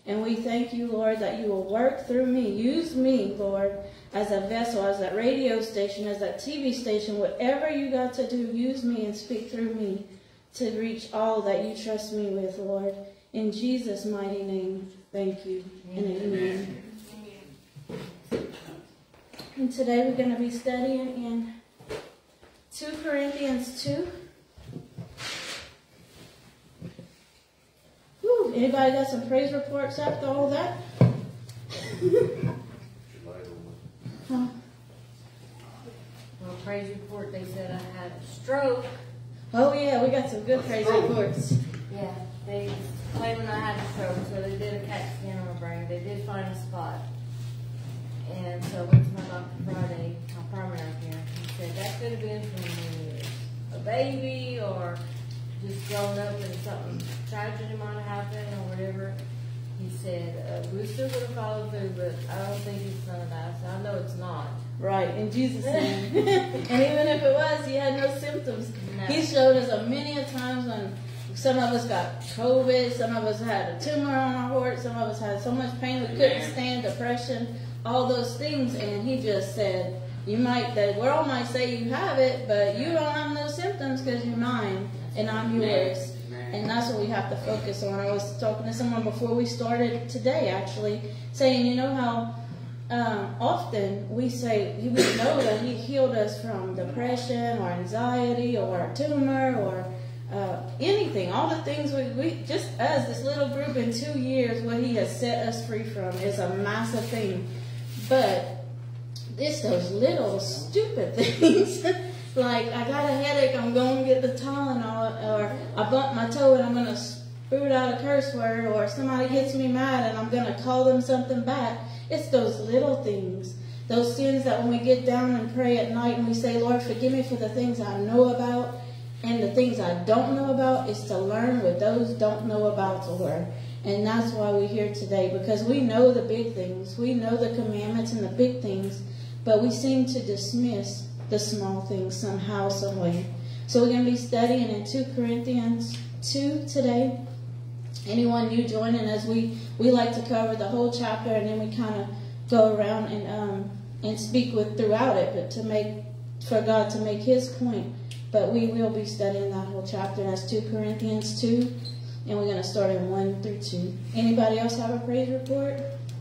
And we thank you, Lord, that you will work through me. Use me, Lord, as a vessel, as that radio station, as that TV station, whatever you got to do, use me and speak through me to reach all that you trust me with, Lord. In Jesus' mighty name, thank you and amen. And today we're going to be studying in 2 Corinthians 2. Whew, anybody got some praise reports after all that? Huh? Well, praise report, they said I had a stroke. Oh yeah, we got some good praise reports. Yeah, they claiming I had a stroke, so they did a CAT scan on my brain. They did find a spot. And so I went to my doctor Friday, my primary care. He said that could have been from when you was a baby or just grown up and something tragedy might have happened or whatever. He said, we're still going to follow through, but I don't think it's none of that. So I know it's not. Right, in Jesus' name. And even if it was, he had no symptoms. No. He showed us many a times when some of us got COVID, some of us had a tumor on our heart, some of us had so much pain we couldn't stand, depression, all those things. And he just said, the world might say you have it, but you don't have no symptoms because you're mine and I'm yours. And that's what we have to focus on. I was talking to someone before we started today, actually, saying, you know how often we say, we know that he healed us from depression or anxiety or a tumor or anything. All the things we just as this little group in 2 years, what he has set us free from is a massive thing. But it's those little stupid things. Like, I got a headache, I'm going to get the Tylenol, or I bumped my toe and I'm going to spout out a curse word, or somebody gets me mad and I'm going to call them something back. It's those little things, those sins that when we get down and pray at night and we say, Lord, forgive me for the things I know about and the things I don't know about, is to learn what those don't know about, Lord. And that's why we're here today, because we know the big things. We know the commandments and the big things, but we seem to dismiss the small things somehow, some way. So we're going to be studying in 2 Corinthians 2 today. Anyone new joining us, we like to cover the whole chapter and then we kind of go around and speak throughout it, but for God to make his point. But we will be studying that whole chapter. That's 2 Corinthians 2, and we're going to start in 1 through 2. Anybody else have a praise report?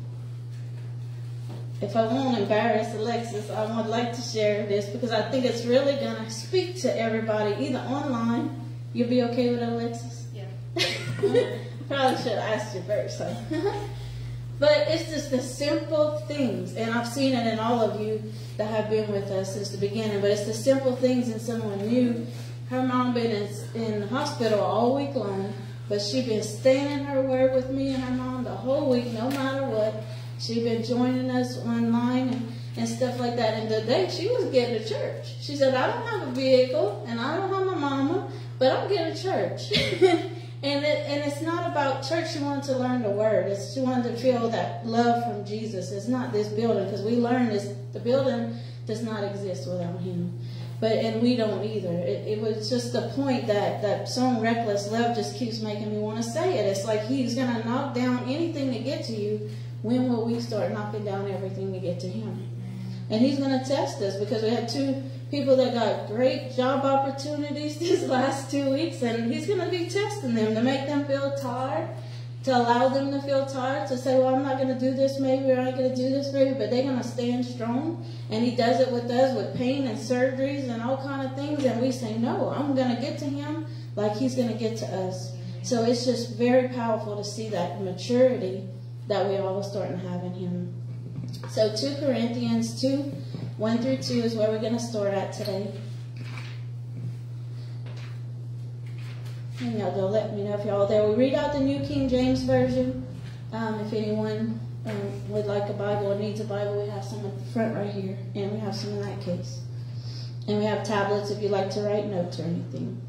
If I won't embarrass Alexis, I would like to share this because I think it's really going to speak to everybody, either online. You'll be okay with it, Alexis? Yeah. Probably should have asked you first. Huh? But it's just the simple things, and I've seen it in all of you that have been with us since the beginning, but it's the simple things in someone new. Her mom been in the hospital all week long, but she been staying in her word with me and her mom the whole week, no matter what. She been joining us online and stuff like that. And today she was getting to church. She said, I don't have a vehicle and I don't have my mama, but I'm getting to church. and it's not about church. She wanted to learn the word. She wanted to feel that love from Jesus. It's not this building, because we learned the building does not exist without him. And we don't either. It was just the point that song Reckless Love just keeps making me want to say it. It's like he's going to knock down anything to get to you. When will we start knocking down everything to get to him? And he's going to test us, because we had 2 people that got great job opportunities these last 2 weeks, and he's going to be testing them to make them feel tired, to allow them to feel tired, to say, well, I'm not going to do this maybe, or I ain't going to do this maybe, but they're going to stand strong. And he does it with us with pain and surgeries and all kind of things, and we say, no, I'm going to get to him like he's going to get to us. So it's just very powerful to see that maturity that we all starting to have in him. So 2 Corinthians 2, 1 through 2 is where we're going to start at today. And y'all go let me know if y'all are there. We read out the New King James Version. If anyone would like a Bible or needs a Bible, we have some at the front right here. And we have some in that case. And we have tablets if you'd like to write notes or anything.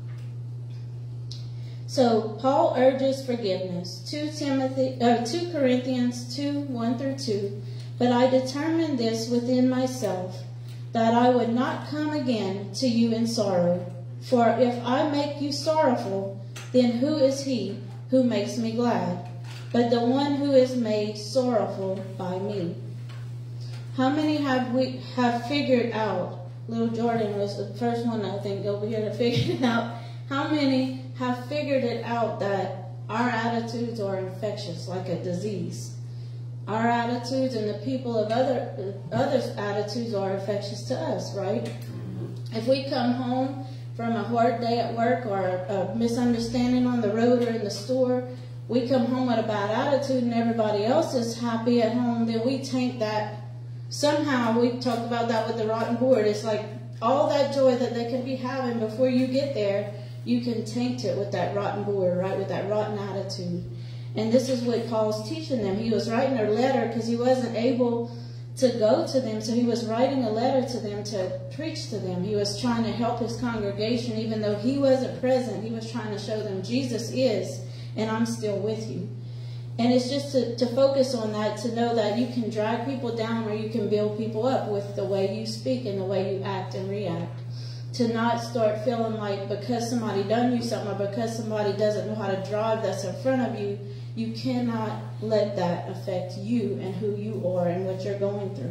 So Paul urges forgiveness. 2 Corinthians 2, 1 through 2. But I determined this within myself, that I would not come again to you in sorrow. For if I make you sorrowful, then who is he who makes me glad? but the one who is made sorrowful by me. How many have figured out? Little Jordan was the first one, I think, over here to figure it out. How many have figured it out that our attitudes are infectious, like a disease? Our attitudes and the people of others' attitudes are infectious to us, right? If we come home from a hard day at work or a misunderstanding on the road or in the store, we come home with a bad attitude and everybody else is happy at home, then we taint that. Somehow, we talked about that with the rotten board. It's like all that joy that they could be having before you get there, you can taint it with that rotten board, right? With that rotten attitude. And this is what Paul's teaching them. He was writing a letter because he wasn't able to go to them. So he was writing a letter to them to preach to them. He was trying to help his congregation. Even though he wasn't present, he was trying to show them Jesus is, and I'm still with you. And it's just to focus on that, to know that you can drag people down or you can build people up with the way you speak and the way you act and react. To not start feeling like because somebody done you something or because somebody doesn't know how to drive that's in front of you, you cannot let that affect you and who you are and what you're going through.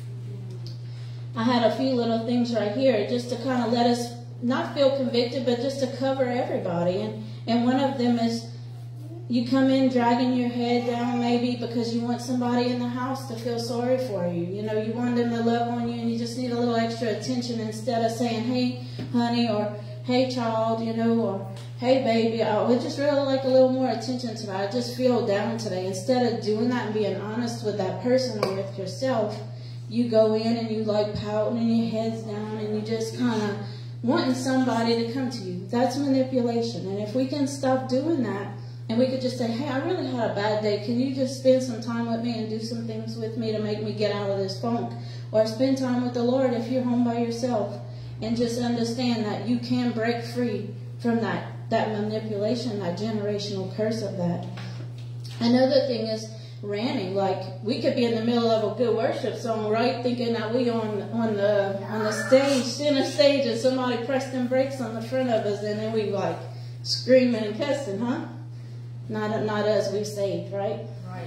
I had a few little things right here just to kind of let us not feel convicted, but just to cover everybody. And one of them is, you come in dragging your head down maybe because you want somebody in the house to feel sorry for you. You know, you want them to love on you and you just need a little extra attention instead of saying, hey, honey, or hey, child, you know, or hey, baby. I would just really like a little more attention today. I just feel down today. Instead of doing that and being honest with that person or with yourself, you go in and you like pouting and your head's down and you just kind of wanting somebody to come to you. That's manipulation. And if we can stop doing that, and we could just say, hey, I really had a bad day. Can you just spend some time with me and do some things with me to make me get out of this funk? Or spend time with the Lord if you're home by yourself. And just understand that you can break free from that manipulation, that generational curse of that. Another thing is ranting. Like, we could be in the middle of a good worship song, right? Thinking that we on the stage, center stage, and somebody pressed them brakes on the front of us. And then we like screaming and cussing, huh? Not us, we saved, right?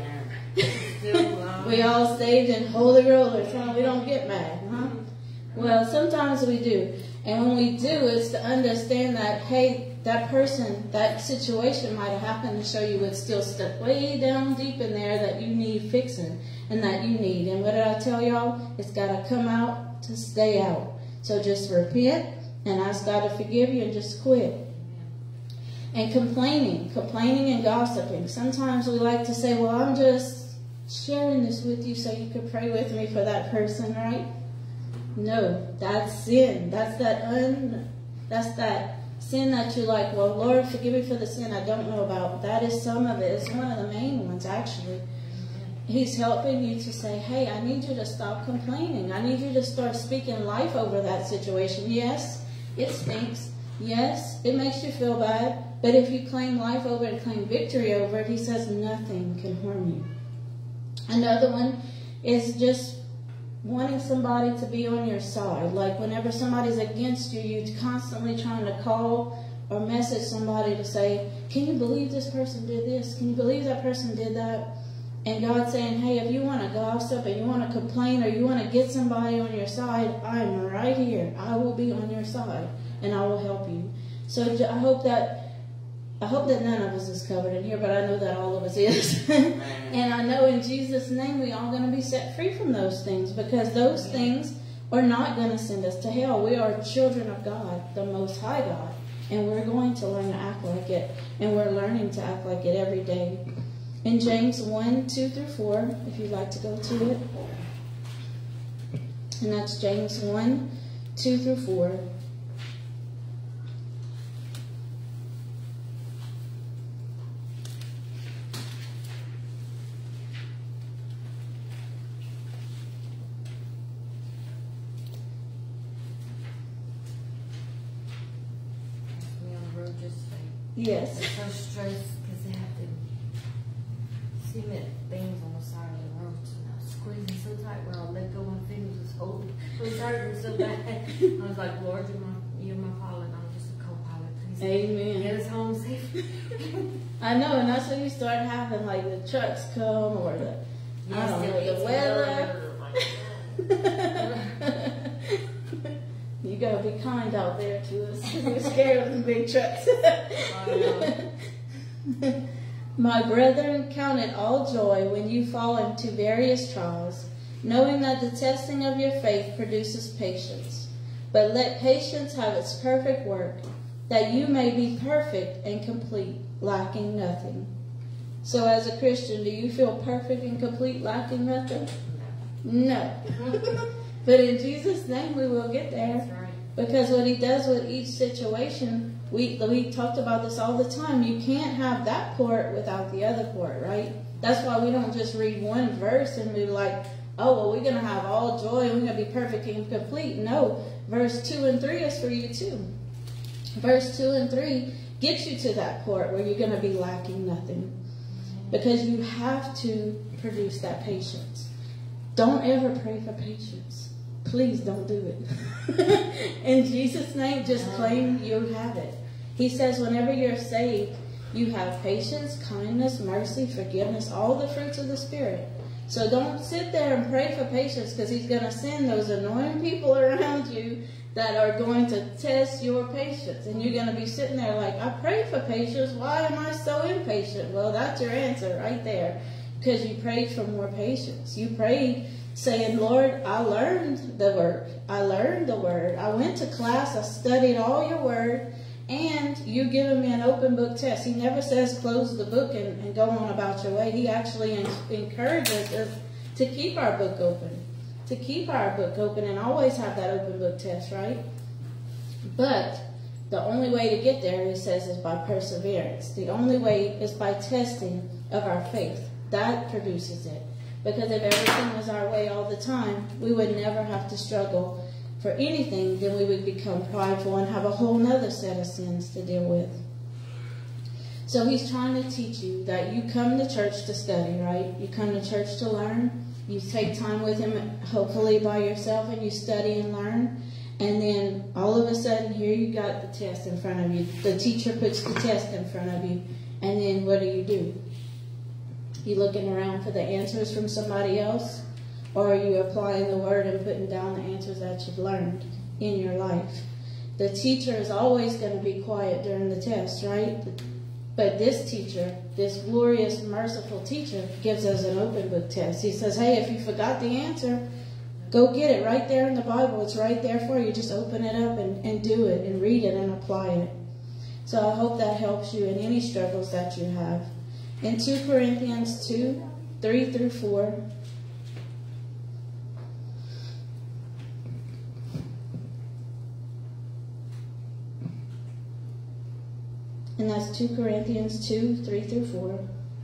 Right. We all saved and holy rollers, huh? We don't get mad, huh? Well, sometimes we do. And when we do, it's to understand that, hey, that person, that situation might have happened to show you it's still stuck way down deep in there that you need fixing and that you need. And what did I tell y'all? It's got to come out to stay out. So just repent and ask God to forgive you and just quit. And complaining and gossiping. Sometimes we like to say, well, I'm just sharing this with you so you could pray with me for that person, right? No, that's sin. That's that sin that you're like, well, Lord, forgive me for the sin I don't know about. That is some of it. It's one of the main ones, actually. He's helping you to say, hey, I need you to stop complaining. I need you to start speaking life over that situation. Yes, it stinks. Yes, it makes you feel bad. But if you claim life over it and claim victory over it, he says nothing can harm you. Another one is just wanting somebody to be on your side. Like whenever somebody's against you, you're constantly trying to call or message somebody to say, can you believe this person did this? Can you believe that person did that? And God's saying, hey, if you want to gossip and you want to complain or you want to get somebody on your side, I'm right here. I will be on your side and I will help you. So I hope that none of us is covered in here, but I know that all of us is. And I know in Jesus' name we all going to be set free from those things, because those things are not going to send us to hell. We are children of God, the Most High God, and we're going to learn to act like it, and we're learning to act like it every day. In James 1:2-4, if you'd like to go to it, and that's James 1:2-4. Yes. They're so stressed because they have to cement things on the side of the road. And I was squeezing so tight where I let go my fingers was holding. It was hurting so bad. I was like, Lord, you're my pilot. I'm just a co-pilot. Please Amen. Get us home safe. I know, and that's when you start having like the trucks come or the I don't know the weather. You gotta be kind out there to us. We're scared of the big trucks. My brethren, count it all joy when you fall into various trials, knowing that the testing of your faith produces patience. But let patience have its perfect work, that you may be perfect and complete, lacking nothing. So as a Christian, do you feel perfect and complete, lacking nothing? No. But in Jesus' name, we will get there. That's right. Because what he does with each situation, we talked about this all the time. You can't have that port without the other port, right? That's why we don't just read one verse and be like, oh, well, we're going to have all joy and we're going to be perfect and complete. No, verse 2 and 3 is for you too. Verse 2 and 3 gets you to that port where you're going to be lacking nothing. Because you have to produce that patience. Don't ever pray for patience. Please don't do it. In Jesus' name, just claim you have it. He says whenever you're saved, you have patience, kindness, mercy, forgiveness, all the fruits of the Spirit. So don't sit there and pray for patience, because he's going to send those annoying people around you that are going to test your patience. And you're going to be sitting there like, I prayed for patience. Why am I so impatient? Well, that's your answer right there, because you prayed for more patience. You prayed saying, Lord, I learned the work. I learned the word. I went to class. I studied all your word. And you've given me an open book test. He never says close the book and go on about your way. He actually encourages us to keep our book open. To keep our book open and always have that open book test, right? But the only way to get there, he says, is by perseverance. The only way is by testing of our faith. That produces it. Because if everything was our way all the time, we would never have to struggle for anything. Then we would become prideful and have a whole nother set of sins to deal with. So he's trying to teach you that you come to church to study, right? You come to church to learn. You take time with him, hopefully by yourself, and you study and learn. And then all of a sudden, here you got the test in front of you. The teacher puts the test in front of you. And then what do? You looking around for the answers from somebody else? Or are you applying the word and putting down the answers that you've learned in your life? The teacher is always going to be quiet during the test, right? But this teacher, this glorious, merciful teacher, gives us an open book test. He says, hey, if you forgot the answer, go get it right there in the Bible. It's right there for you. Just open it up and do it and read it and apply it. So I hope that helps you in any struggles that you have. In 2 Corinthians 2, 3 through 4, and that's 2 Corinthians 2, 3 through 4.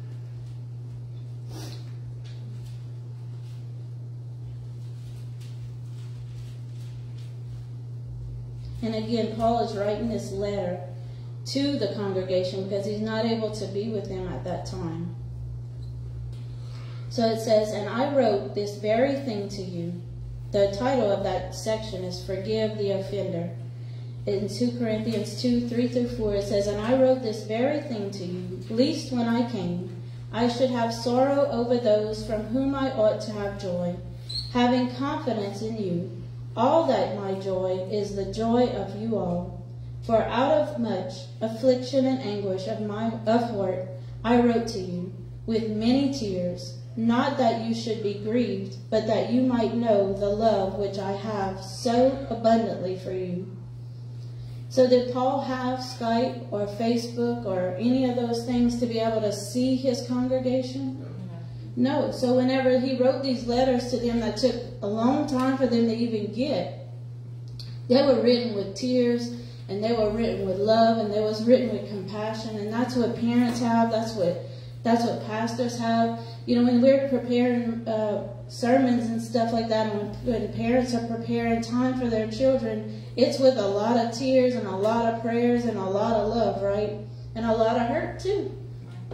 And again, Paul is writing this letter to the congregation because he's not able to be with them at that time. So it says, and I wrote this very thing to you. The title of that section is Forgive the Offender. In 2 Corinthians 2, 3 through 4, it says, and I wrote this very thing to you, lest when I came, I should have sorrow over those from whom I ought to have joy, having confidence in you. All that my joy is the joy of you all. For out of much affliction and anguish of heart, I wrote to you with many tears, not that you should be grieved, but that you might know the love which I have so abundantly for you. So did Paul have Skype or Facebook or any of those things to be able to see his congregation? No. So whenever he wrote these letters to them that took a long time for them to even get, they were written with tears, and they were written with love, and they was written with compassion, and that's what parents have. That's what pastors have. You know, when we're preparing sermons and stuff like that, and when parents are preparing time for their children, it's with a lot of tears and a lot of prayers and a lot of love, right? And a lot of hurt too.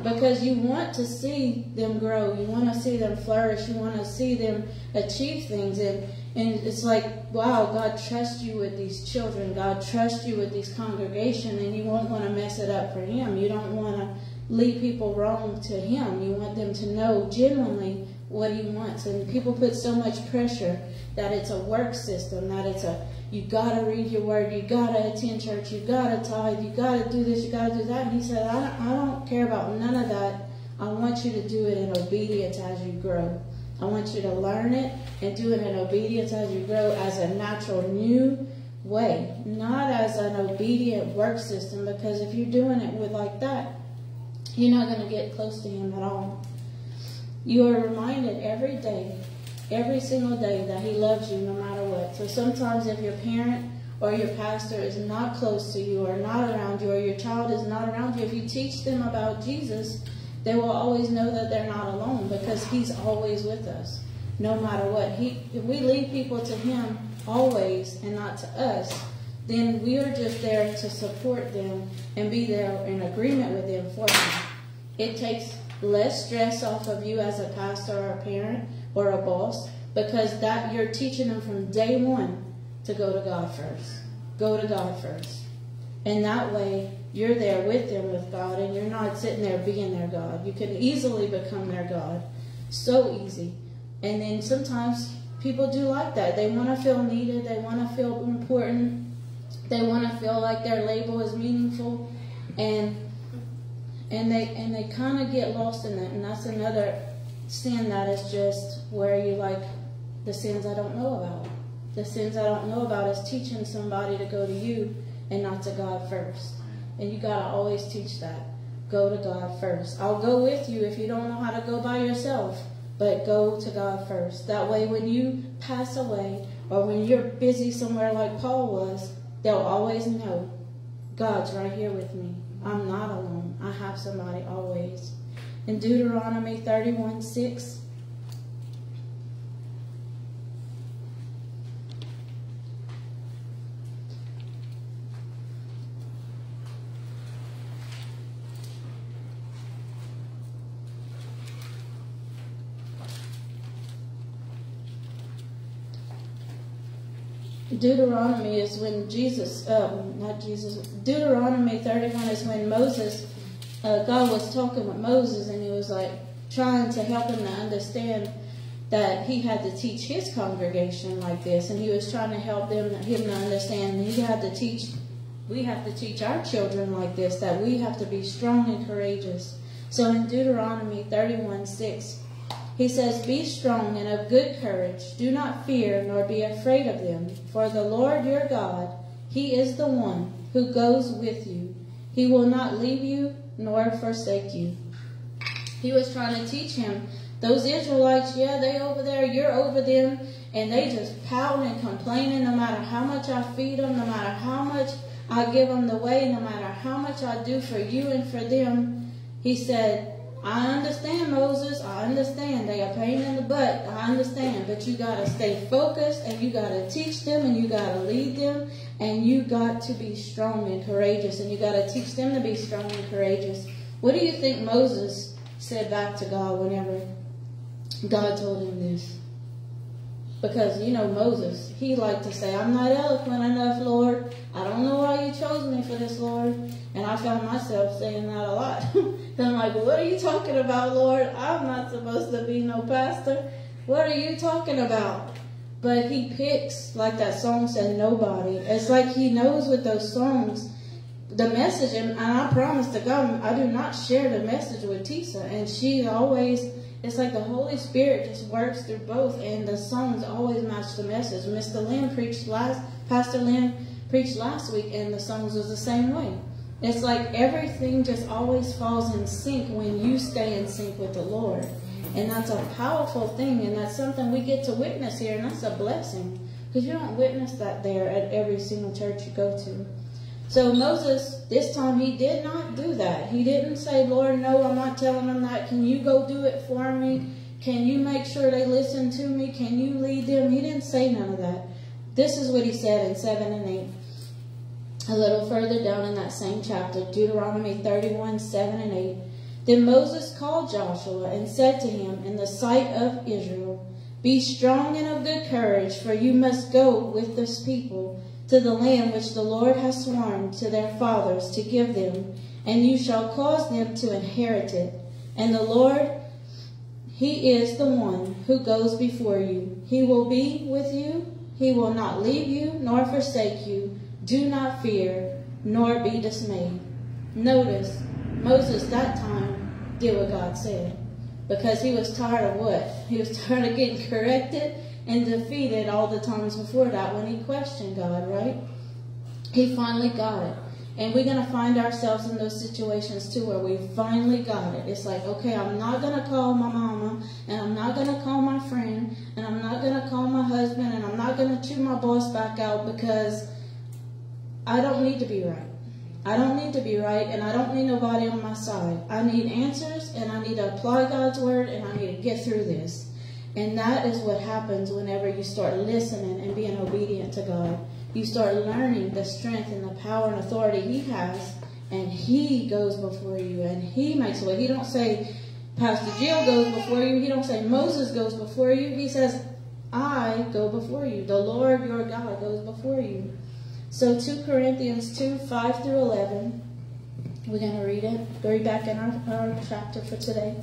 because you want to see them grow. You want to see them flourish. You want to see them achieve things. And it's like, wow, God trusts you with these children. God trusts you with these congregation, and you won't want to mess it up for Him. You don't want to lead people wrong to Him. You want them to know genuinely what He wants. And people put so much pressure that it's a work system, that it's you got to read your word, you got to attend church, you got to tithe, you got to do this, you got to do that. And He said, I don't care about none of that. I want you to do it in obedience as you grow. I want you to learn it and do it in obedience as you grow, as a natural new way, not as an obedient work system, because if you're doing it with like that, you're not going to get close to Him at all. You are reminded every day, every single day, that He loves you no matter what. So sometimes if your parent or your pastor is not close to you or not around you, or your child is not around you, if you teach them about Jesus, they will always know that they're not alone, because He's always with us no matter what. If we lead people to Him always and not to us, then we are just there to support them and be there in agreement with them for Him. It takes less stress off of you as a pastor or a parent or a boss, because that you're teaching them from day one to go to God first. Go to God first. And that way, you're there with them with God, and you're not sitting there being their God. You can easily become their God. So easy. And then sometimes people do like that. They want to feel needed. They want to feel important. They want to feel like their label is meaningful. And they kind of get lost in that. And that's another sin that is just where you like the sins I don't know about. The sins I don't know about is teaching somebody to go to you and not to God first. And you got to always teach that. Go to God first. I'll go with you if you don't know how to go by yourself, but go to God first. That way when you pass away, or when you're busy somewhere like Paul was, they'll always know God's right here with me. I'm not alone. I have somebody always. In Deuteronomy 31:6, Deuteronomy is when Deuteronomy 31 is when Moses, God was talking with Moses, and He was like trying to help him to understand that he had to teach his congregation like this, and He was trying to help him to understand we have to teach our children like this, that we have to be strong and courageous. So in Deuteronomy 31:6, He says, "Be strong and of good courage. Do not fear nor be afraid of them. For the Lord your God, He is the one who goes with you. He will not leave you nor forsake you." He was trying to teach him, those Israelites, yeah, they over there, you're over them, and they just pouting and complaining no matter how much I feed them, no matter how much I give them the way, no matter how much I do for you and for them. He said, I understand, Moses. I understand. They are pain in the butt. I understand. But you got to stay focused, and you got to teach them, and you got to lead them, and you got to be strong and courageous, and you got to teach them to be strong and courageous. What do you think Moses said back to God whenever God told him this? Because, you know, Moses, he liked to say, I'm not eloquent enough, Lord. I don't know why you chose me for this, Lord. And I found myself saying that a lot. I'm like, what are you talking about, Lord? I'm not supposed to be no pastor. What are you talking about? But he picks, like that song said, nobody. It's like he knows with those songs, the message, and I promise to God, I do not share the message with Tisa. And she always, it's like the Holy Spirit just works through both, and the songs always match the message. Pastor Lynn preached last week, and the songs was the same way. It's like everything just always falls in sync when you stay in sync with the Lord. And that's a powerful thing, and that's something we get to witness here, and that's a blessing. Because you don't witness that there at every single church you go to. So Moses, this time he did not do that. He didn't say, Lord, no, I'm not telling them that. Can you go do it for me? Can you make sure they listen to me? Can you lead them? He didn't say none of that. This is what he said in 7 and 8. A little further down in that same chapter, Deuteronomy 31, 7 and 8. Then Moses called Joshua and said to him in the sight of Israel, Be strong and of good courage, for you must go with this people to the land which the Lord has sworn to their fathers to give them, and you shall cause them to inherit it. And the Lord, He is the one who goes before you. He will be with you. He will not leave you nor forsake you. Do not fear, nor be dismayed. Notice, Moses that time did what God said, because he was tired of what? He was tired of getting corrected and defeated all the times before that when he questioned God, right? He finally got it. And we're going to find ourselves in those situations too where we finally got it. It's like, okay, I'm not going to call my mama, and I'm not going to call my friend, and I'm not going to call my husband, and I'm not going to chew my boss back out, because I don't need to be right. I don't need to be right, and I don't need nobody on my side. I need answers, and I need to apply God's word, and I need to get through this. And that is what happens whenever you start listening and being obedient to God. You start learning the strength and the power and authority He has, and He goes before you, and He makes a way. He don't say Pastor Jill goes before you. He don't say Moses goes before you. He says, I go before you. The Lord your God goes before you. So 2 Corinthians 2, 5 through 11. We're going to read it. Read back in our chapter for today.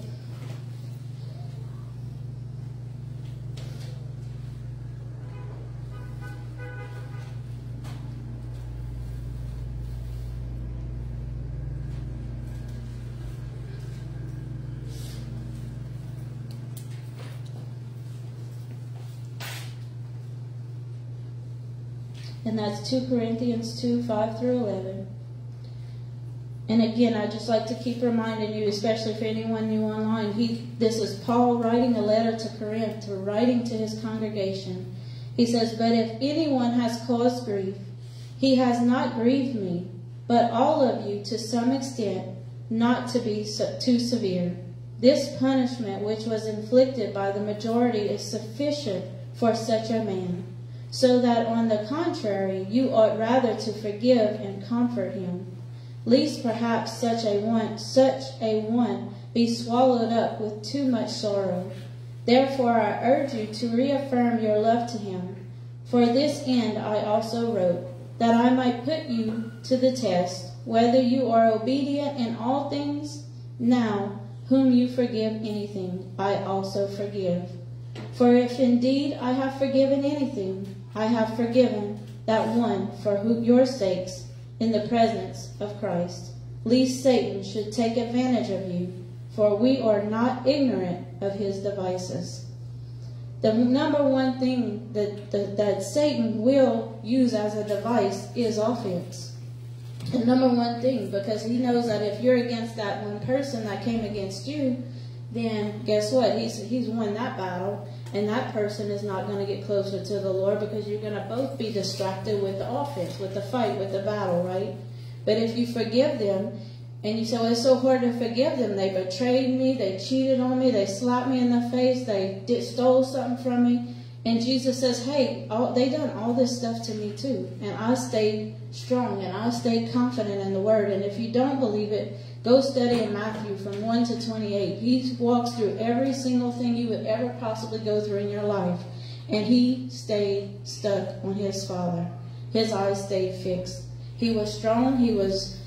And that's 2 Corinthians 2, 5 through 11. And again, I'd just like to keep reminding you, especially for anyone new online, this is Paul writing a letter to Corinth, writing to his congregation. He says, But if anyone has caused grief, he has not grieved me, but all of you to some extent, not to be too severe. This punishment which was inflicted by the majority is sufficient for such a man, so that on the contrary, you ought rather to forgive and comfort him, lest perhaps such a one be swallowed up with too much sorrow. Therefore I urge you to reaffirm your love to him. For this end I also wrote, that I might put you to the test, whether you are obedient in all things. Now, whom you forgive anything, I also forgive. For if indeed I have forgiven anything, I have forgiven that one for your sakes in the presence of Christ, lest Satan should take advantage of you, for we are not ignorant of his devices. The number one thing that Satan will use as a device is offense. The number one thing, because he knows that if you're against that one person that came against you, then guess what? He's won that battle, and that person is not going to get closer to the Lord, because you're going to both be distracted with the offense, with the fight, with the battle, right? But if you forgive them, and you say, well, it's so hard to forgive them. They betrayed me, they cheated on me, they slapped me in the face, they stole something from me. And Jesus says, hey, they done all this stuff to me too. And I stayed strong, and I stayed confident in the word. And if you don't believe it, go study in Matthew from 1 to 28. He walks through every single thing you would ever possibly go through in your life. And he stayed stuck on his Father. His eyes stayed fixed. He was strong. He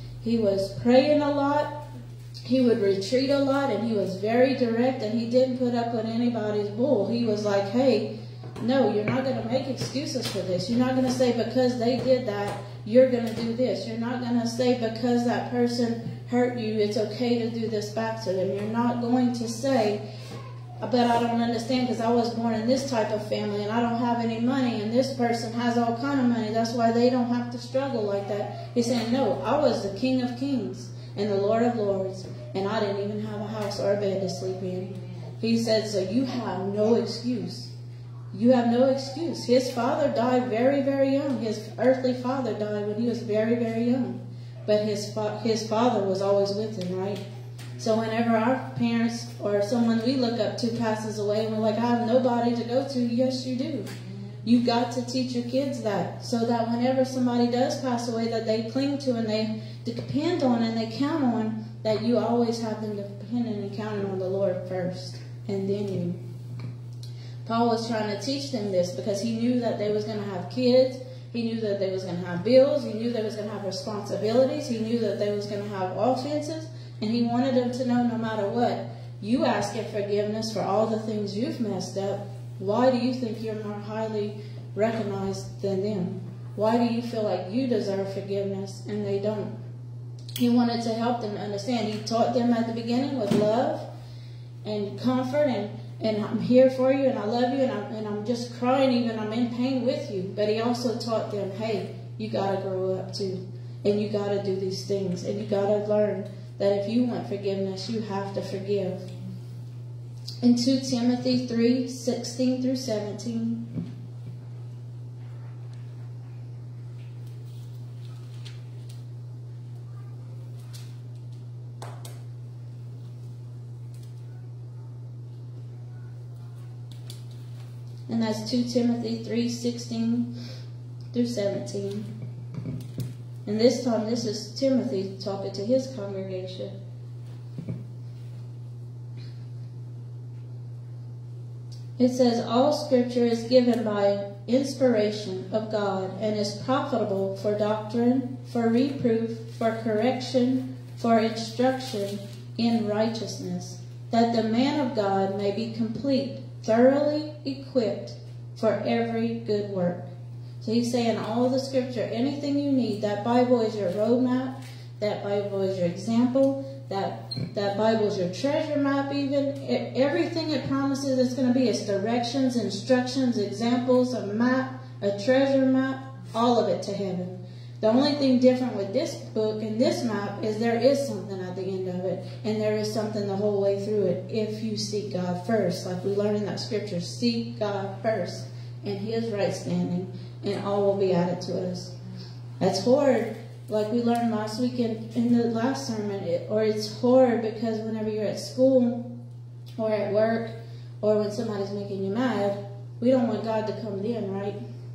was praying a lot. He would retreat a lot, and he was very direct, and he didn't put up with anybody's bull. He was like, hey, no, you're not going to make excuses for this. You're not going to say because they did that, you're going to do this. You're not going to say because that person hurt you, it's okay to do this back to them. You're not going to say, but I don't understand because I was born in this type of family and I don't have any money, and this person has all kind of money. That's why they don't have to struggle like that. He's saying, no, I was the King of Kings and the Lord of Lords, and I didn't even have a house or a bed to sleep in. He said, so you have no excuse. You have no excuse. His father died very, very young. His earthly father died when he was very, very young. But his father was always with him, right? So whenever our parents or someone we look up to passes away, and we're like, I have nobody to go to. Yes, you do. You've got to teach your kids that, so that whenever somebody does pass away, that they cling to and they depend on and they count on that you always have them depending and counting on the Lord first, and then you. Paul was trying to teach them this because he knew that they was going to have kids. He knew that they was going to have bills. He knew they was going to have responsibilities. He knew that they was going to have offenses. And he wanted them to know no matter what, you asking forgiveness for all the things you've messed up. Why do you think you're more highly recognized than them? Why do you feel like you deserve forgiveness and they don't? He wanted to help them understand. He taught them at the beginning with love and comfort and I'm here for you and I love you and I'm just crying even. I'm in pain with you. But he also taught them, hey, you got to grow up too. And you got to do these things. And you got to learn that if you want forgiveness, you have to forgive. In 2 Timothy 3:16 through 17. And that's 2 Timothy 3:16 through 17. And this time, this is Timothy talking to his congregation. It says, all scripture is given by inspiration of God and is profitable for doctrine, for reproof, for correction, for instruction in righteousness, that the man of God may be complete, thoroughly equipped for every good work. So he's saying all the scripture, anything you need, that Bible is your roadmap, that Bible is your example, that Bible is your treasure map even. Everything it promises it's going to be is directions, instructions, examples, a map, a treasure map, all of it to heaven. The only thing different with this book and this map is there is something at the end of it, and there is something the whole way through it if you seek God first. Like we learn in that scripture, seek God first and his right standing, and all will be added to us. That's hard, like we learned last week in the last sermon, it's hard because whenever you're at school or at work or when somebody's making you mad, we don't want God to come in, right?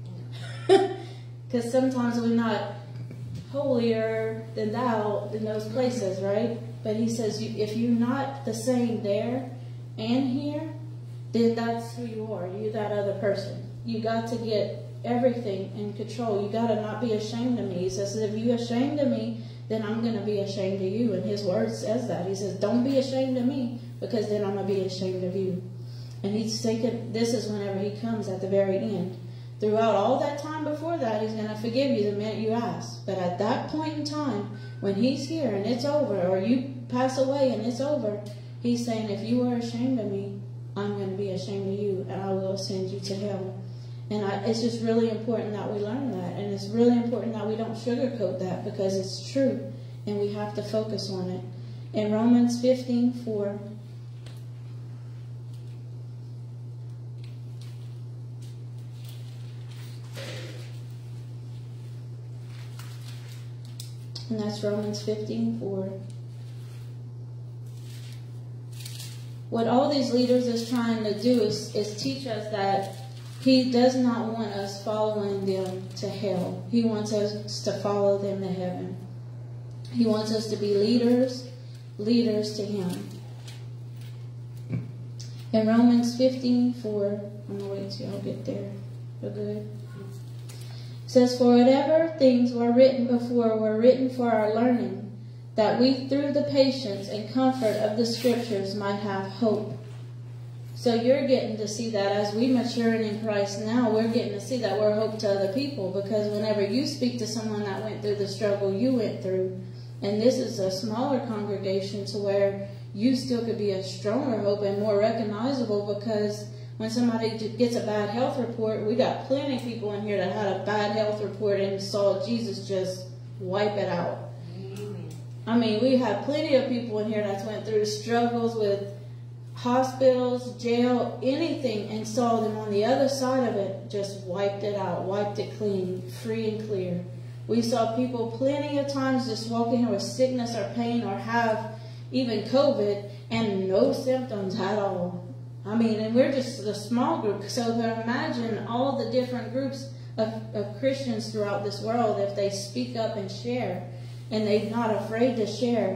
Because sometimes we're not holier than thou in those places, right? But he says, if you're not the same there and here, then that's who you are. You're that other person. You got to get everything in control. You got to not be ashamed of me. He says, if you're ashamed of me, then I'm going to be ashamed of you. And his word says that. He says, don't be ashamed of me, because then I'm going to be ashamed of you. And he's taken, this is whenever he comes at the very end. Throughout all that time before that, he's going to forgive you the minute you ask. But at that point in time, when he's here and it's over, or you pass away and it's over, he's saying, if you are ashamed of me, I'm going to be ashamed of you, and I will send you to hell. And it's just really important that we learn that. And it's really important that we don't sugarcoat that, because it's true. And we have to focus on it. In Romans 15:4. And that's Romans 15:4. What all these leaders is trying to do is teach us that he does not want us following them to hell. He wants us to follow them to heaven. He wants us to be leaders to him. In Romans 15:4, I'm going to wait till y'all get there. We're good. It says, for whatever things were written before were written for our learning, that we through the patience and comfort of the scriptures might have hope. So you're getting to see that as we mature in Christ now, we're getting to see that we're hope to other people, because whenever you speak to someone that went through the struggle you went through, and this is a smaller congregation to where you still could be a stronger hope and more recognizable, because when somebody gets a bad health report, we got plenty of people in here that had a bad health report and saw Jesus just wipe it out. Amen. I mean, we have plenty of people in here that went through struggles with hospitals, jail, anything, and saw them on the other side of it, just wiped it out, wiped it clean, free and clear. We saw people plenty of times just walk in here with sickness or pain or have even COVID and no symptoms at all. I mean, and we're just a small group, so imagine all the different groups of Christians throughout this world, if they speak up and share, and they're not afraid to share,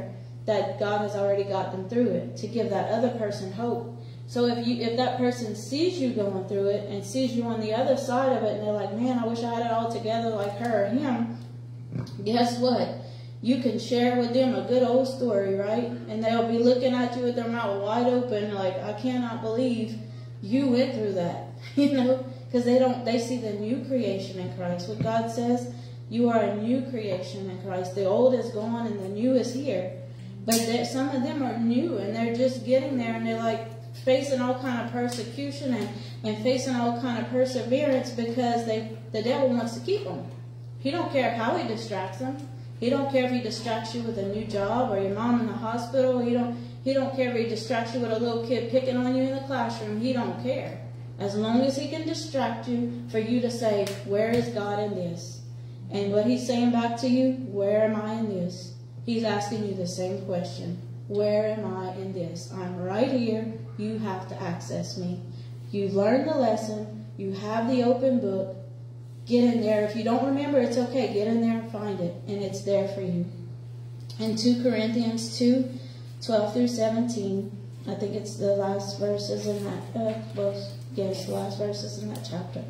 that God has already got them through it, to give that other person hope. So if that person sees you going through it and sees you on the other side of it, and they're like, man, I wish I had it all together like her or him, guess what? You can share with them a good old story, right? And they'll be looking at you with their mouth wide open like, I cannot believe you went through that, because they see the new creation in Christ. What God says, you are a new creation in Christ. The old is gone and the new is here. But some of them are new, and they're just getting there, and they're like facing all kind of persecution and facing all kind of perseverance because the devil wants to keep them. He don't care how he distracts them. He don't care if he distracts you with a new job or your mom in the hospital. He don't care if he distracts you with a little kid picking on you in the classroom. He don't care. As long as he can distract you for you to say, where is God in this? And what he's saying back to you, where am I in this? He's asking you the same question. Where am I in this? I'm right here. You have to access me. You've learned the lesson. You have the open book. Get in there. If you don't remember, it's okay. Get in there and find it, and it's there for you. In 2 Corinthians 2, 12 through 17, I think it's the last verses in that, the last verses in that chapter.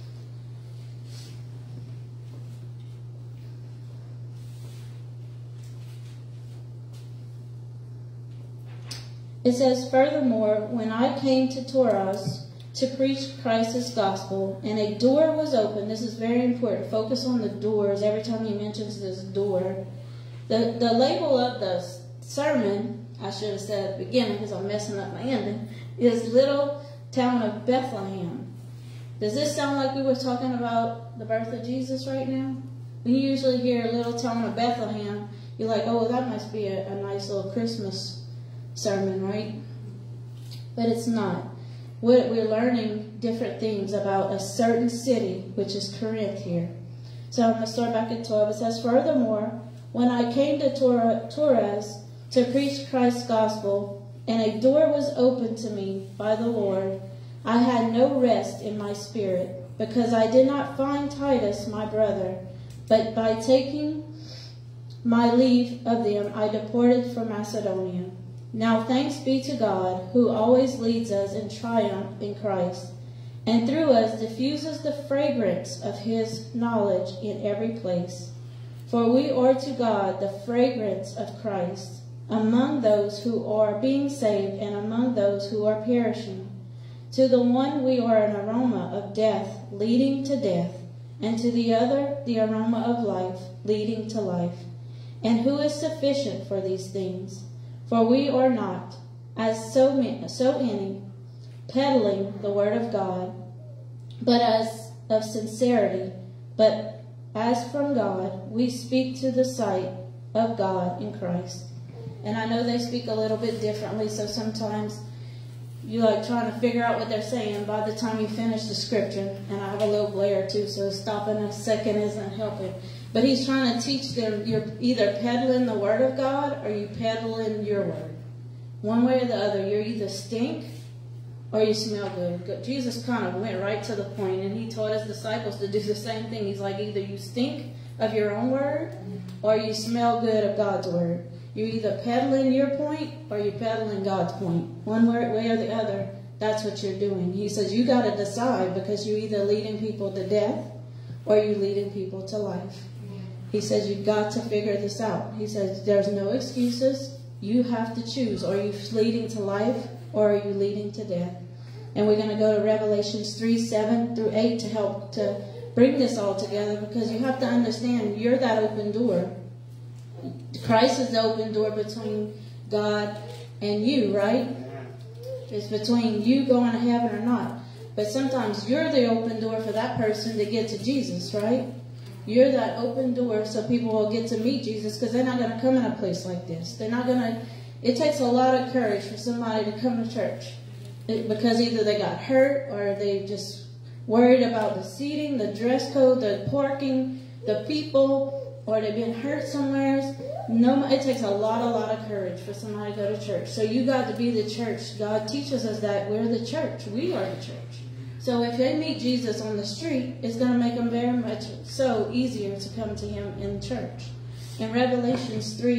It says, furthermore, when I came to Troas to preach Christ's gospel, and a door was opened. This is very important. Focus on the doors. Every time he mentions this door. The label of the sermon, I should have said at the beginning because I'm messing up my ending, is Little Town of Bethlehem. Does this sound like we were talking about the birth of Jesus right now? When you usually hear Little Town of Bethlehem, you're like, oh, that must be a nice little Christmas sermon, right? But it's not. We're learning different things about a certain city, which is Corinth here. So I'm going to start back at 12. It says, furthermore, when I came to Troas to preach Christ's gospel, and a door was opened to me by the Lord, I had no rest in my spirit, because I did not find Titus, my brother, but by taking my leave of them, I departed for Macedonia. Now thanks be to God, who always leads us in triumph in Christ, and through us diffuses the fragrance of his knowledge in every place. For we are to God the fragrance of Christ, among those who are being saved and among those who are perishing. To the one we are an aroma of death leading to death, and to the other the aroma of life leading to life. And who is sufficient for these things? For we are not, as so many, peddling the word of God, but as of sincerity, but as from God, we speak to the sight of God in Christ. And I know they speak a little bit differently, so sometimes you like trying to figure out what they're saying by the time you finish the scripture. And I have a little glare too, so stopping a second isn't helping. But he's trying to teach them, you're either peddling the word of God or you peddling your word. One way or the other, you either stink or you smell good. Jesus kind of went right to the point, and he taught his disciples to do the same thing. He's like, either you stink of your own word or you smell good of God's word. You're either peddling your point or you're peddling God's point. One way or the other, that's what you're doing. He says you got to decide, because you're either leading people to death or you're leading people to life. He says you've got to figure this out. He says there's no excuses. You have to choose. Are you leading to life or are you leading to death? And we're going to go to Revelations 3, 7 through 8 to help to bring this all together, because you have to understand you're that open door. Christ is the open door between God and you, right? It's between you going to heaven or not. But sometimes you're the open door for that person to get to Jesus, right? You're that open door so people will get to meet Jesus, because they're not going to come in a place like this. They're not going to. It takes a lot of courage for somebody to come to church, because either they got hurt or they just worried about the seating, the dress code, the parking, the people, or they've been hurt somewhere. No, it takes a lot of courage for somebody to go to church. So you got to be the church. God teaches us that we're the church. We are the church. So if they meet Jesus on the street, it's going to make them very much so easier to come to him in church. In Revelations 3,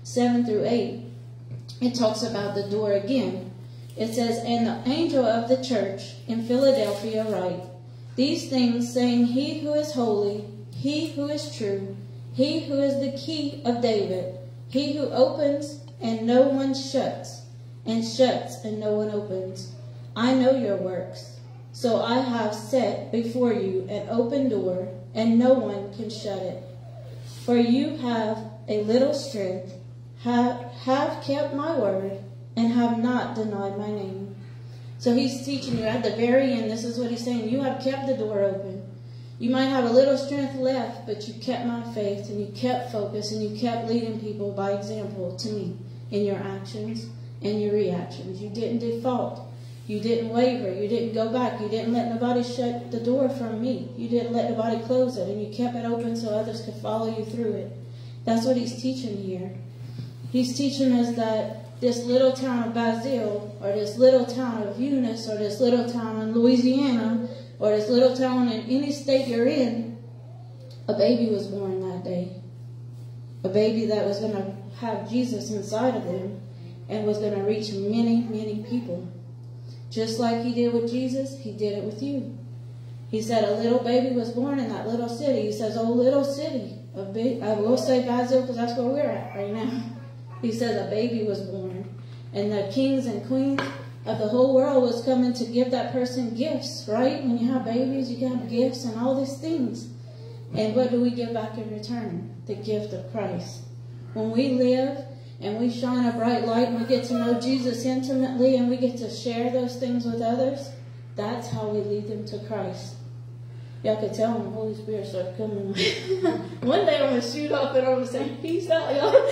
7 through 8, it talks about the door again. It says, "And the angel of the church in Philadelphia write, these things saying, he who is holy, he who is true, he who is the key of David, he who opens and no one shuts, and shuts and no one opens. I know your works. So I have set before you an open door, and no one can shut it. For you have a little strength, have kept my word, and have not denied my name." So he's teaching you at the very end, this is what he's saying. You have kept the door open. You might have a little strength left, but you kept my faith, and you kept focus, and you kept leading people by example to me in your actions and your reactions. You didn't default. You didn't waver. You didn't go back. You didn't let nobody shut the door from me. You didn't let nobody close it, and you kept it open so others could follow you through it. That's what he's teaching here. He's teaching us that this little town of Basile, or this little town of Eunice, or this little town in Louisiana, or this little town in any state you're in, a baby was born that day. A baby that was going to have Jesus inside of them and was going to reach many, many people. Just like he did with Jesus, he did it with you. He said a little baby was born in that little city. He says, "Oh, little city." I will say Basile because that's where we're at right now. He says a baby was born. And the kings and queens of the whole world was coming to give that person gifts, right? When you have babies, you have gifts and all these things. And what do we give back in return? The gift of Christ. When we live and we shine a bright light and we get to know Jesus intimately and we get to share those things with others, that's how we lead them to Christ. Y'all could tell when the Holy Spirit started coming. One day I'm going to shoot off and I'm going to say, "Peace out, y'all."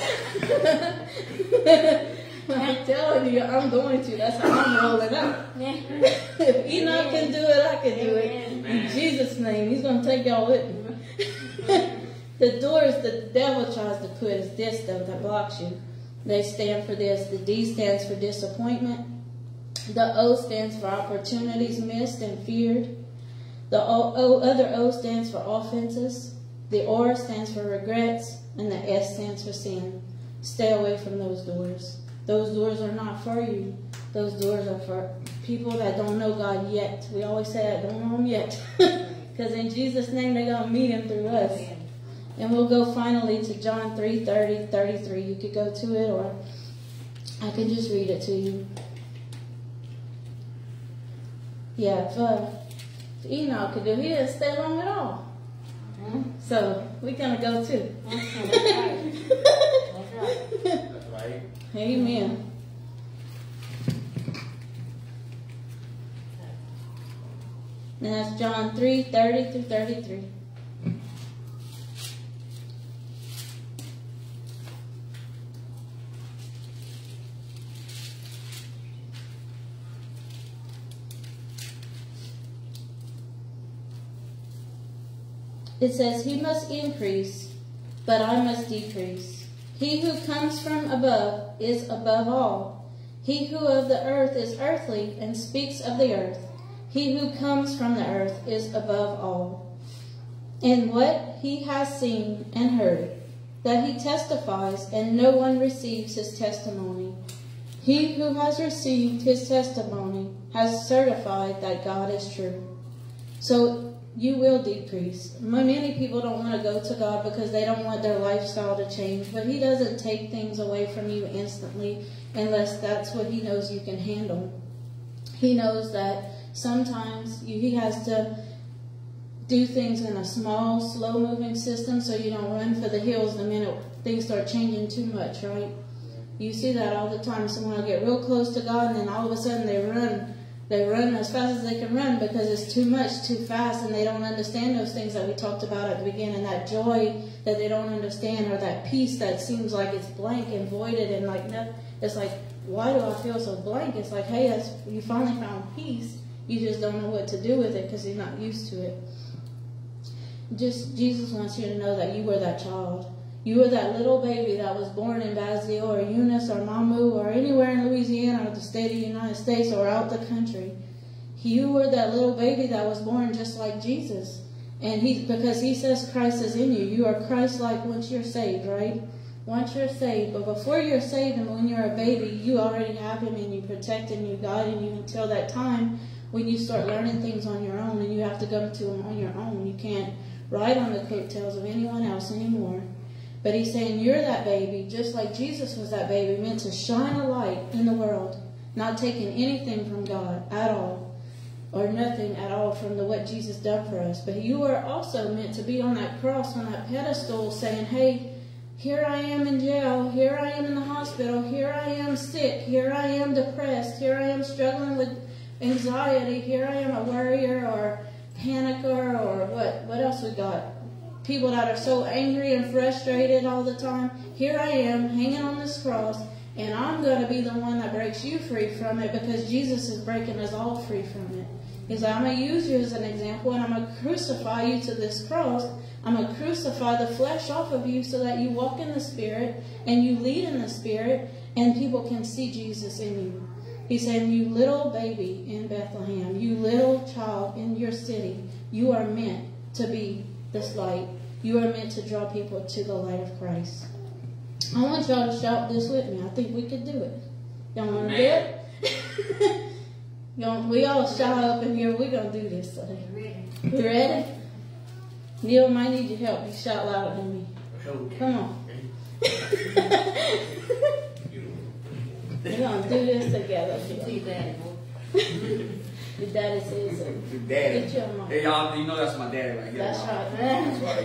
I'm telling you, I'm going to. That's how I'm rolling out. If Enoch can do it, I can do it. In Jesus' name, he's going to take y'all with me. The doors the devil tries to put is this, though, that blocks you. They stand for this. The D stands for disappointment. The O stands for opportunities missed and feared. The other O stands for offenses. The R stands for regrets. And the S stands for sin. Stay away from those doors. Those doors are not for you. Those doors are for people that don't know God yet. We always say that, don't know Him yet. Because in Jesus' name, they're going to meet Him through us. And we'll go finally to John 3:30, 33. You could go to it, or I can just read it to you. Yeah, if Enoch could do, he didn't stay long at all. So we're going to go too. That's right. That's right. Amen. And that's John 3:30 through 33. It says, "He must increase, but I must decrease. He who comes from above is above all. He who of the earth is earthly and speaks of the earth. He who comes from the earth is above all. In what he has seen and heard, that he testifies, and no one receives his testimony. He who has received his testimony has certified that God is true." So you will decrease. Many people don't want to go to God because they don't want their lifestyle to change. But He doesn't take things away from you instantly unless that's what He knows you can handle. He knows that sometimes He has to do things in a small, slow-moving system so you don't run for the hills the minute things start changing too much, right? You see that all the time. Someone will get real close to God and then all of a sudden they run. They run as fast as they can run because it's too much, too fast, and they don't understand those things that we talked about at the beginning, that joy that they don't understand, or that peace that seems like it's blank and voided, and like, it's like, why do I feel so blank? It's like, hey, you finally found peace. You just don't know what to do with it because you're not used to it. Jesus wants you to know that you were that child. You were that little baby that was born in Basile or Eunice or Mamou or anywhere in Louisiana or the state of the United States or out the country. You were that little baby that was born just like Jesus. And because He says Christ is in you. You are Christ-like once you're saved, right? once you're saved. But before you're saved and when you're a baby, you already have him and you protect and you guiding you until that time when you start learning things on your own and you have to go to him on your own. You can't ride on the coattails of anyone else anymore. But he's saying you're that baby, just like Jesus was that baby, meant to shine a light in the world, not taking anything from God at all, or nothing at all from what Jesus done for us. But you are also meant to be on that cross, on that pedestal, saying, hey, here I am in jail, here I am in the hospital, here I am sick, here I am depressed, here I am struggling with anxiety, here I am a worrier or panicker, or what else we got? People that are so angry and frustrated all the time. Here I am hanging on this cross, and I'm going to be the one that breaks you free from it, because Jesus is breaking us all free from it. He's like, I'm going to use you as an example, and I'm going to crucify you to this cross. I'm going to crucify the flesh off of you so that you walk in the Spirit and you lead in the Spirit, and people can see Jesus in you. He's saying, you little baby in Bethlehem, you little child in your city, you are meant to be this light. You are meant to draw people to the light of Christ. I want y'all to shout this with me. I think we could do it. Y'all want to do it? We all shout up in here. We're going to do this today. You ready? Neil might need your help. You shout louder than me. Come on. We're going to do this together. Your daddy says it. Your daddy. Get your mom. Hey, y'all, you know that's my daddy right here. That's right. That's right.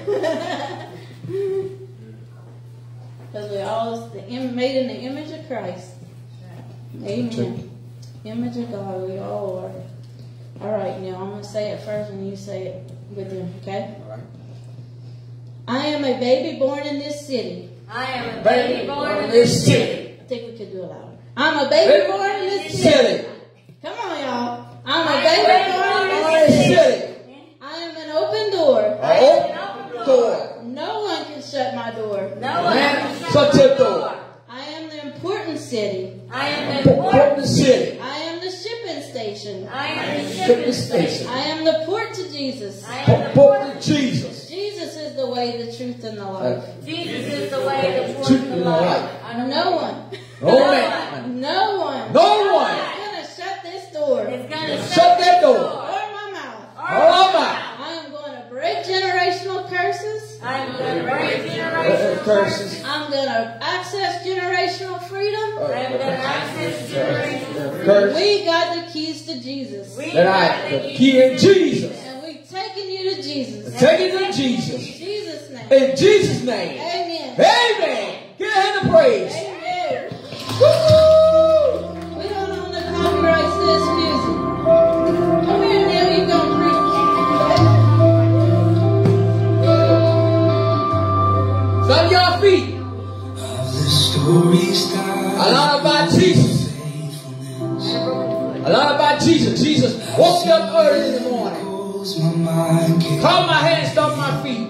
Because we're all made in the image of Christ. Amen. Image of God, we all are. All right, now I'm going to say it first and you say it with him, okay? All right. I am a baby born in this city. I am a baby born in this city. I think we could do it louder. I'm a baby born in this city. Come on, y'all. I'm a baby born in this city. I am an open door. Open door. No one can shut my door. No one can shut your door. I am the important city. I am the important city. I am the shipping station. I am the shipping station. I am the port to Jesus. I am the port to Jesus. Jesus is the way, the truth, and the life. Jesus is the way, the truth, and the life. No one. No one. No one. No one. It's going to shut this door. It's going to shut that door. Or my mouth. Or my mouth. I am going to break generational curses. I'm going to break generational curses. I'm going to access generational freedom. I'm going to access generational curses. We got the keys to Jesus. We got the key in Jesus. And we've taken you to Jesus. Take it to Jesus. In Jesus' name. In Jesus' name. Amen. Amen. Give a hand of praise. Amen. Woo! We don't own the copyrights to this music. Come here, Neil. You gonna preach? Stand on your feet. A lot about Jesus. A lot about Jesus. Jesus woke up early in the morning. Called my hands, stomped my feet.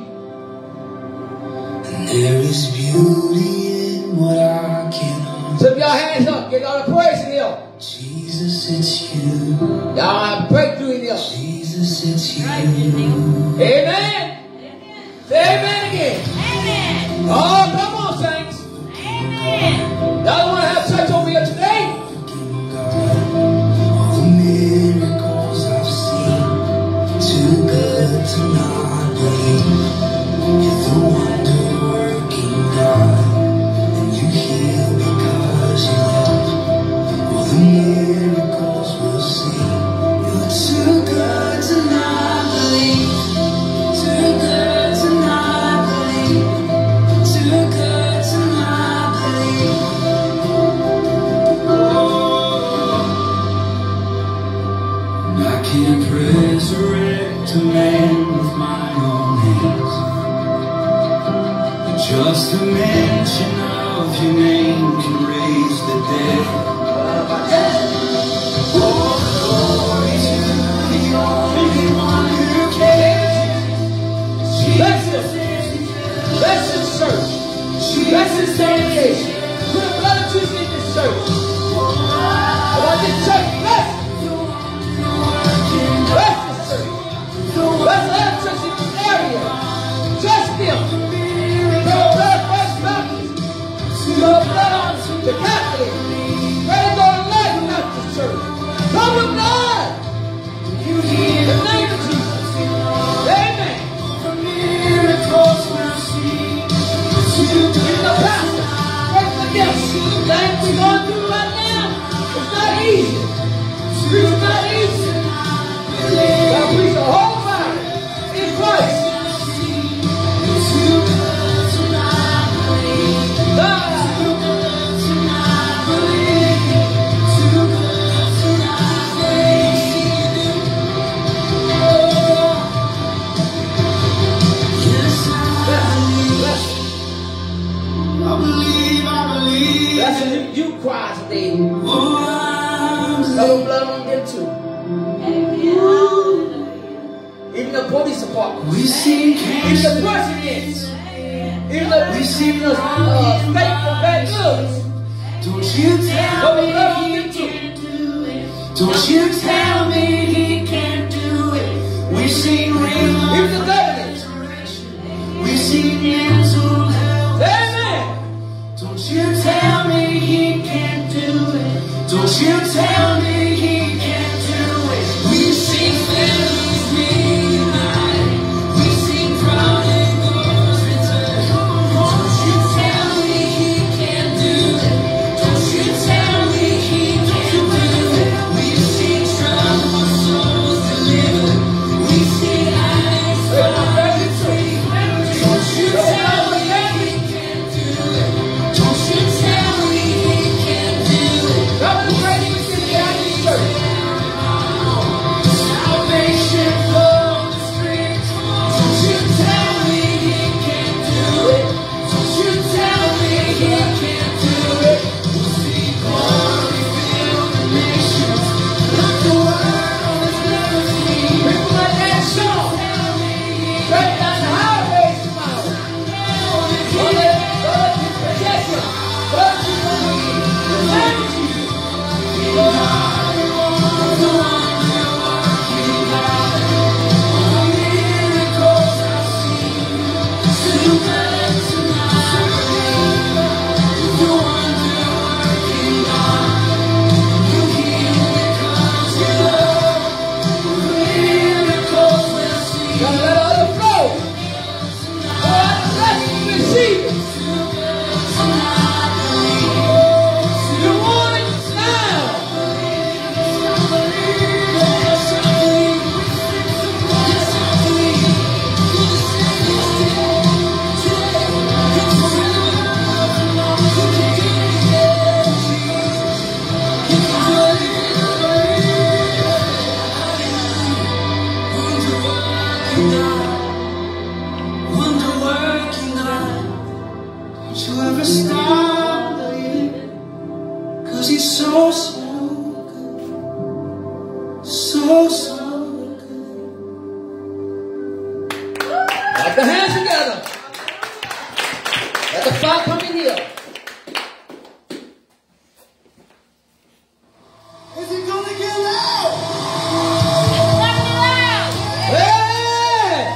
And there is beauty in what I cannot. Slip your hands up. Get all the praise in here. Jesus, it's you. Y'all have breakthrough in here. Jesus, it's you. Amen. Say amen again. Amen. Oh, come on, saints. Amen. Y'all want to have church over here today? All the miracles I've seen, too good to not believe. You're the wonder-working God, and you heal because you love. All the miracles we'll see. You're too good to not believe. Too good to not believe. Too good to not believe. And I can't resurrect a man with my own hands. But just the mention of your name can raise the dead. All glory to the only one who can. Blessed church. Blessed congregation. Put a blood of Jesus in this church. I want this church blessed. Bless this church. Bless other churches in this area. Trust them. Put a blood of Christ baptism. walk. We see Even the presidents. Even the state for bad goods. Don't you tell me he can't do it. Don't you tell me he can't do it. We've seen real Even the governors. We've seen mental health. Amen. Don't you tell me he can't do it. Don't you tell me he can't do it. We've seen families reunite. We've seen prodigals return. Don't you tell me he can't do it. Don't you tell me he can't do it. We've seen troubled souls delivered. We've seen eyes falling free. Don't you tell me he can't do it. Don't you tell me he can't do it. God is ready to see the Andy Church. Salvation from the streets. Don't you tell me he can't do it. Don't you tell me he can't do it. We'll see glory fill the nations. Like the world has never seen. People like that song. Straight down the highways tomorrow. Lord, protect you. Lord, you want to miracles I've seen. Too good to not believe. The wonder-working God. You heal because you love. Miracles we'll see. gotta let others flow. Lord, bless you, receive it. You want it now. Wonder-working God. Don't you ever stop believing. 'Cause he's so good. So good. Clap the hands together. Let the fire come in here. Is it gonna get loud? Hey!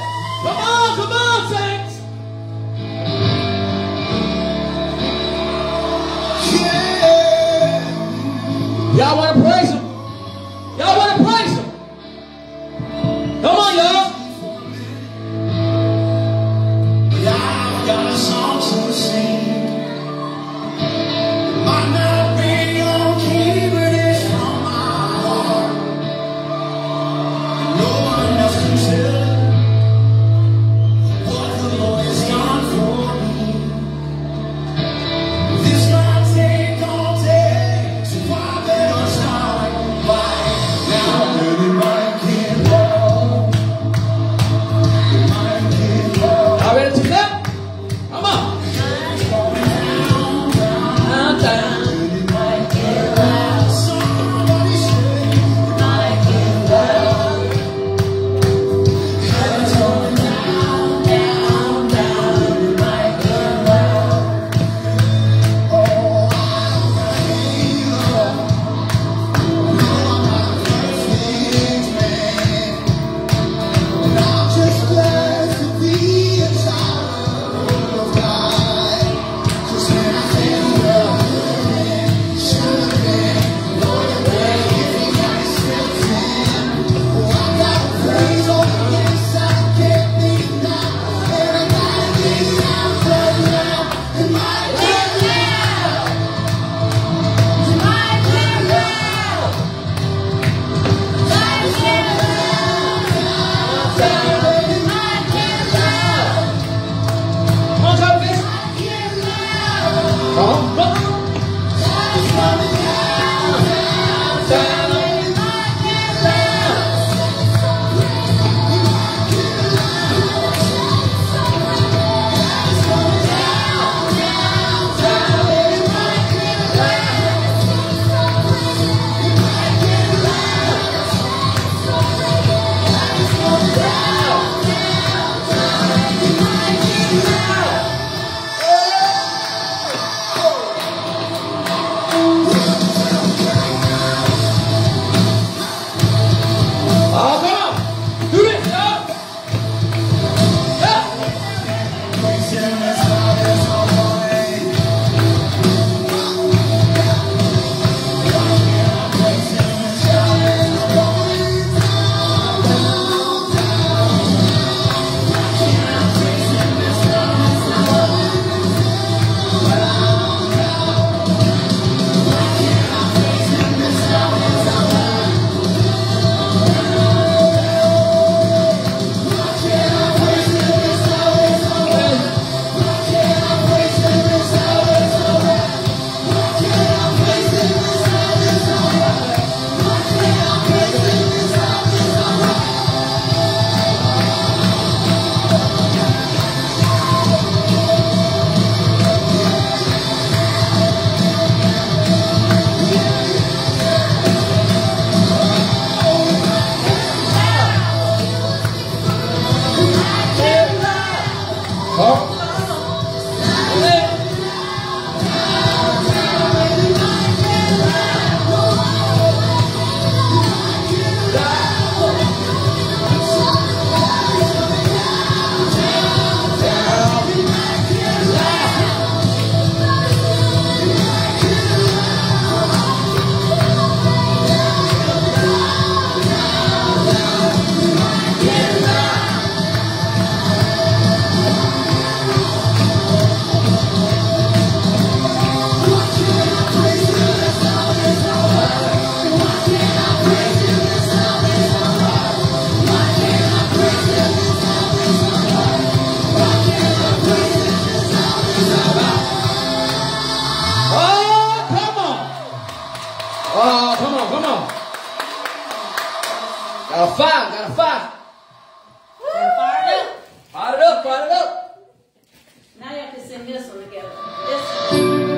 Got a five. Got a five. Fire up. Fire it up. Fire it up. Now y'all can sing this one together. This one.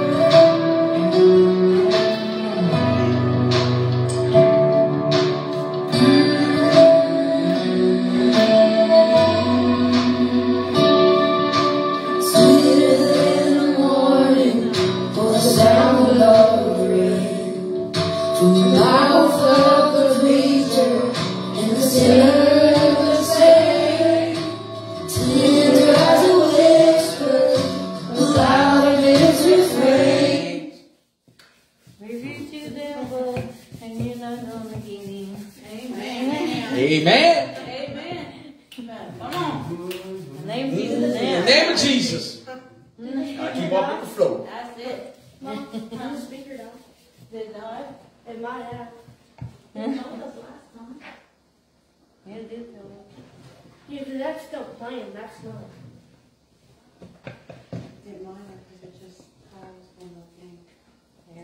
Amen. Amen. Come on. In the name of Jesus. In the name of Jesus. I keep up with the flow. That's it. Mom, turn the speaker down. Did not. It might have. Didn't know this last time. Yeah, it did tell me. Yeah, because that's still playing. That's not. Didn't mind her because it just calls on the thing. Yeah.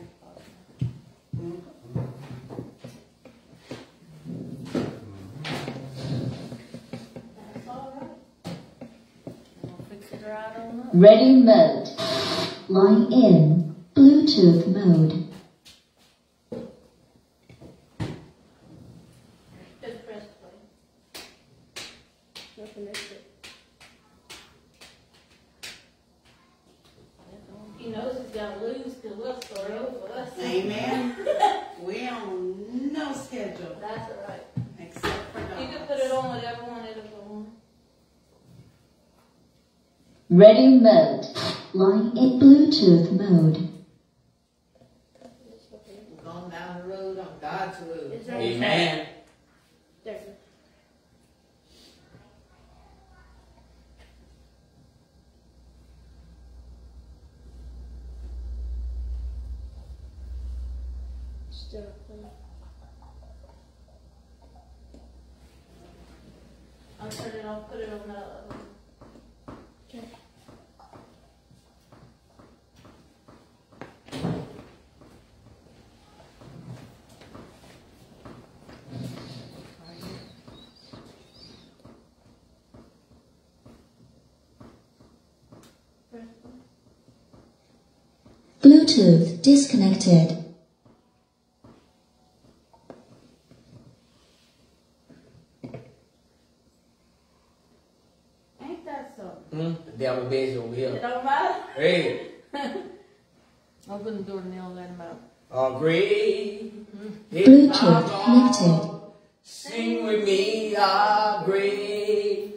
That's all right. We'll fix it right on up. Ready mode. Line in. Bluetooth mode. Just press play. Nothing is it. He knows he's got to lose because we'll start over us. Amen. We on no schedule That's all right. except for You can dogs. put it on whatever one it'll go on. Ready mode. Line in Bluetooth mode. We're going down the road on God's road. Is that Amen. there? Still playing. I'll turn it off, put it on the Okay. Bluetooth disconnected. Ain't that something? The devil busy over It here. don't matter. Hey. Open the door and they'll let him out. Oh, great. Bluetooth connected. Sing with me, how great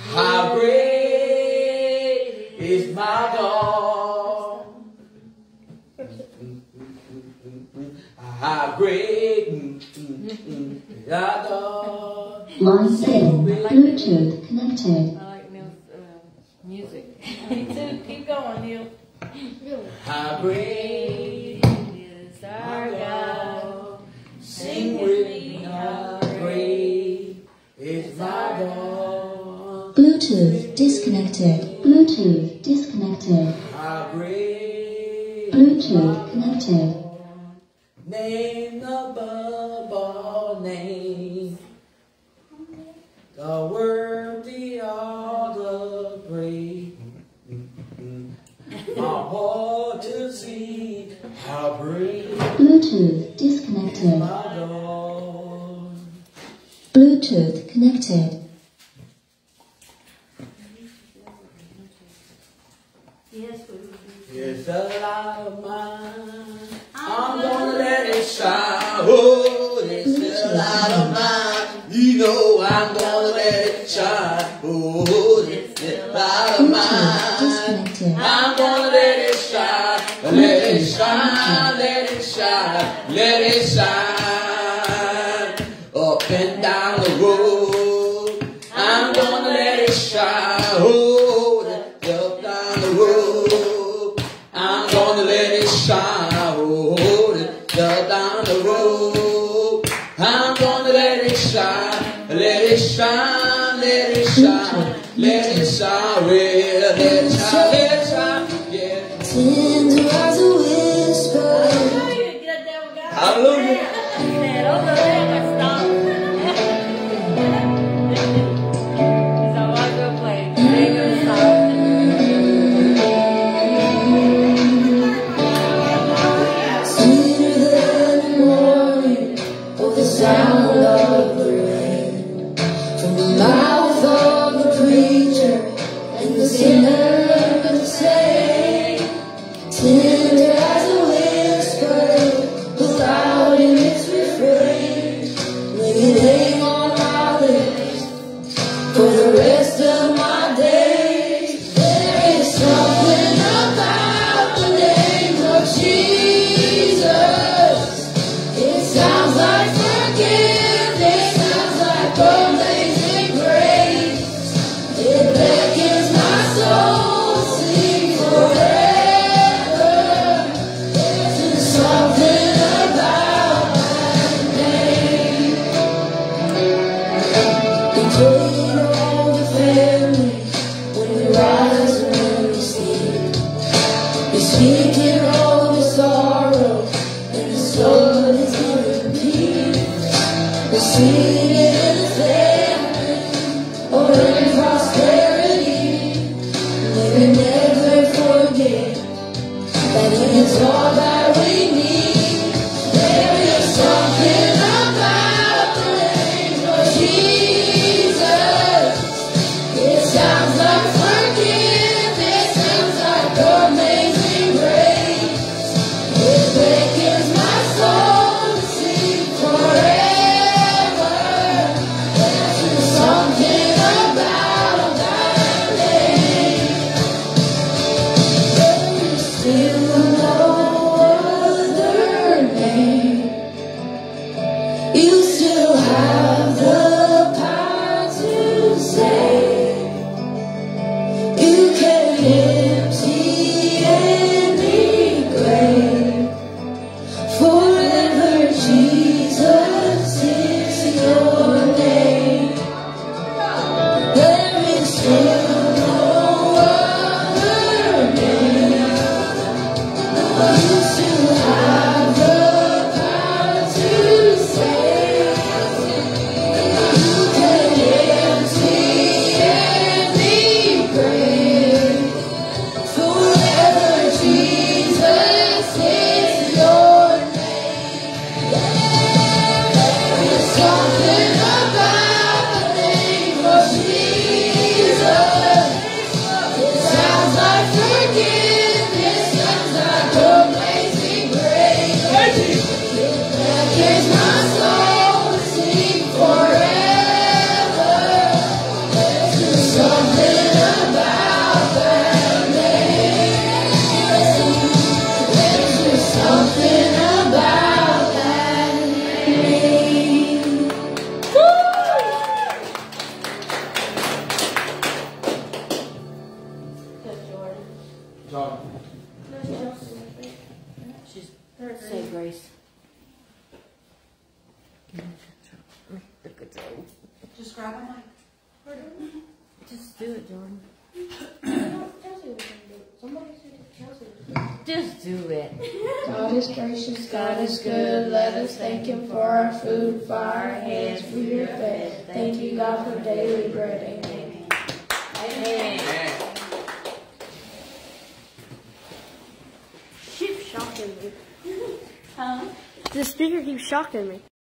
is my God. How great is our God. Line in. Bluetooth connected. I like Neil's music. Me too. Keep going, Neil. How great Is our God. sing with me, how great is my God. Bluetooth disconnected. Bluetooth disconnected. How great Bluetooth connected. name above all names, the worthy of the praise. My heart to see how great Bluetooth disconnected. my God. Bluetooth connected. Yes, we will. It's a light of mine. I'm gonna let it shine. Oh, it's a light of mine. You know I'm gonna let it shine. Oh, it's a light of Bluetooth mine. disconnected. I'm gonna let it shine. Let it shine. Let it shine. Let it shine. Up and down the road. I'm gonna let it shine. Oh, up down the road. I'm gonna let it shine. Oh, down the road. I'm gonna let it shine. Let it shine. Let it shine. Let it shine. Well, let it shine. Let it shine. Yeah. Tender as a whisper. Oh, you get that devil guy. Hallelujah. He said, oh, the devil stop. Come on. Hallelujah. Come on. praying all the families when we rise and when we sleep. We're speaking all the sorrow and the storm is giving peace. We're singing in the family or in prosperity. May we never forget that it is all that we need. There is something about the name of Jesus. It sounds like forgiveness, sounds like amazing grace. It awakens my soul to sing forever. There's something about that name. There is still no other name. You still have the power to save. You can empty any grave. Forever Jesus is your name. There is still no other name. You still have the power to save. You can empty any grave. Forever Jesus is your name. There is something about the name of Jesus. It sounds like forgiveness, sounds like amazing grace. It awakens my soul to sing forever. There's something about that name. There's something about that name. Jordan. Just say grace. Just grab a mic. Just do it, Jordan. Chelsea was gonna do it. Somebody said Chelsea was gonna do it. Just do it. God is gracious, God is good. Let us thank Him for our food, for our hands, for your fed. Thank you, God, for daily bread. Amen. Amen. Keeps shocking me. Huh? The speaker keeps shocking me.